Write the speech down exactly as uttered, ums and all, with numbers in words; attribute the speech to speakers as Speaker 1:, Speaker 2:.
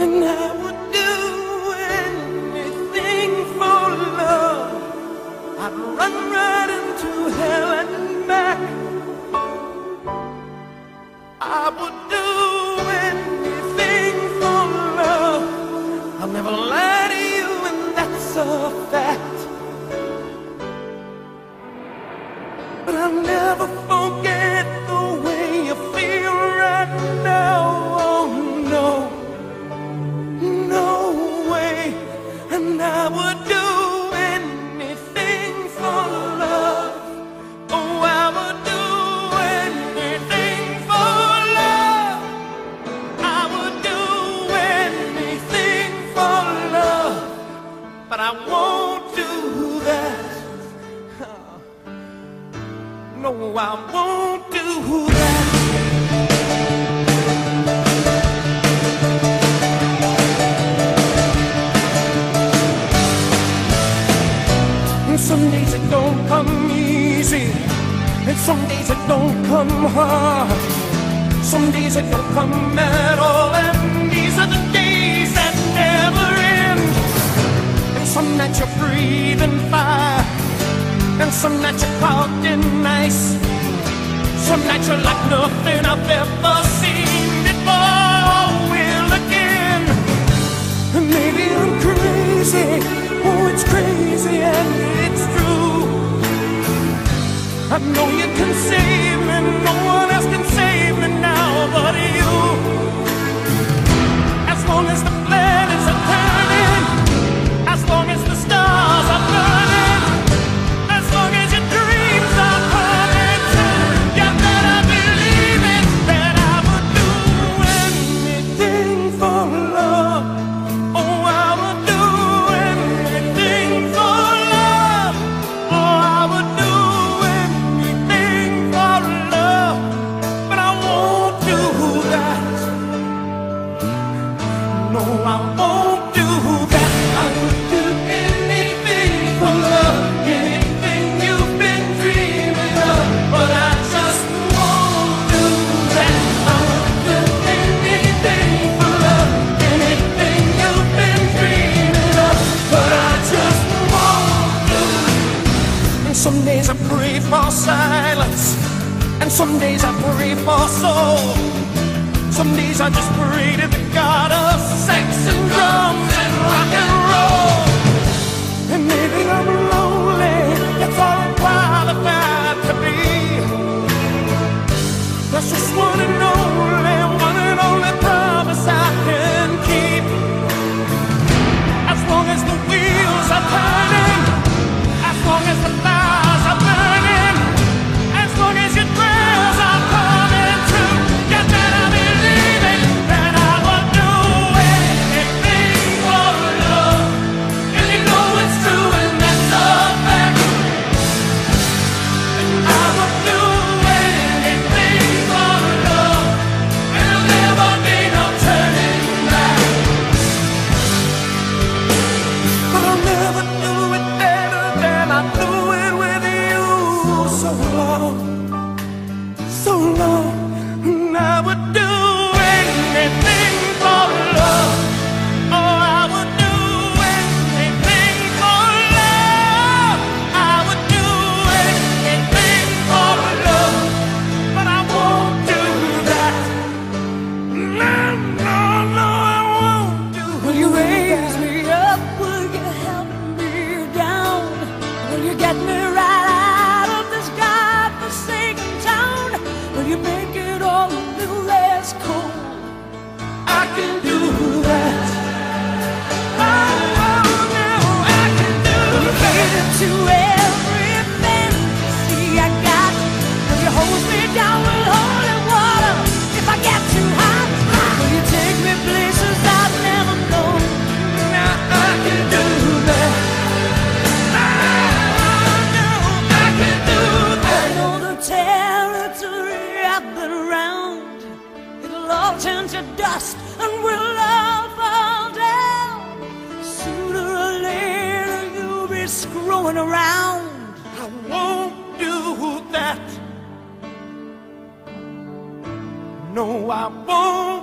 Speaker 1: and I would do anything for love. I'd run right into hell and back. I would do anything for love. I'll never lie to you, and that's a fact. But I'll never forget the way you feel right now. Oh no, no way. And I would do anything for love. Oh, I would do anything for love. I would do anything for love. But I won't do that. No, I won't do that. And some days it don't come easy, and some days it don't come hard. Some days it don't come at all, and these are the days that never end. And some nights you're breathing fire, and some nights you're caught in ice. Some nights you're like nothing I've ever seen before. Will again. And maybe I'm crazy. Oh, it's crazy and it's true. I know you can save me. No one else can save me now but you. As long as the planets are turning, as long as the stars are burning, as long as your dreams are coming true, you better believe it, that I would do anything for love. Oh, I would do anything for love. Oh, I would do anything for love. But I won't do that. No, I won't do that. I would do anything for love, anything you've been dreaming of. But I just won't do that. I would do anything for love, anything you've been dreaming of. But I just won't do it. And some days I pray for silence, and some days I pray for soul. Some days I just pray to the God of sex and drums and rock and roll. And maybe I'm lonely, that's all I'm qualified to be. That's just one and only, one and only promise I can keep. As long as the wheels are turning, as long as the fires are burning, as long as your prayers are coming true, you better believe it, that I will do anything for love. And you know it's true, and that's a fact. I will do anything for love, and there'll never be no turning back. But I'll never do it better than I do it with you. So long, so long, and I would do anything for love. Oh, I would do anything for love. I would do anything for love. But I won't do that. No, no, no, I won't do that.
Speaker 2: Will you raise me up? Will you help me down? Will you get me right out of this godforsaken town? Will you make it all a little less cold?
Speaker 1: I can do that. Oh, oh, no, I can do
Speaker 2: Will you
Speaker 1: that.
Speaker 2: cater to every fantasy I got? Will you hose me down with holy water if I get too hot? Will you take me places I've never known?
Speaker 1: Now I can do that. Oh, no, I can do
Speaker 2: I
Speaker 1: that.
Speaker 2: know the territory I've been around. It'll all turn to dust and we'll all fall down. Sooner or later you'll be screwing around.
Speaker 1: I won't do that. No, I won't.